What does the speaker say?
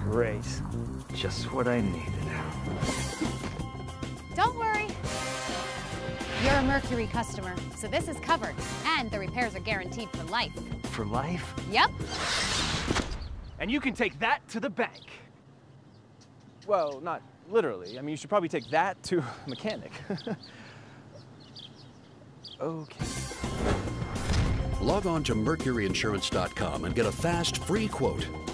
Great. Just what I needed. Don't worry. You're a Mercury customer, so this is covered, and the repairs are guaranteed for life. For life? Yep. And you can take that to the bank. Well, not literally. I mean, you should probably take that to a mechanic. Okay. Log on to mercuryinsurance.com and get a fast, free quote.